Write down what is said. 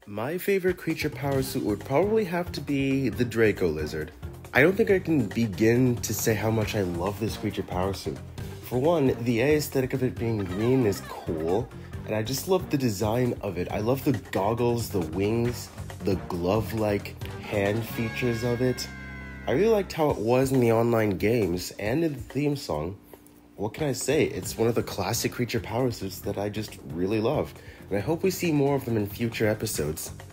My favorite creature power suit would probably have to be the Draco Lizard. I don't think I can begin to say how much I love this creature power suit. For one, the aesthetic of it being green is cool, and I just love the design of it. I love the goggles, the wings, the glove-like hand features of it. I really liked how it was in the online games and in the theme song. What can I say? It's one of the classic creature power suits that I just really love, and I hope we see more of them in future episodes.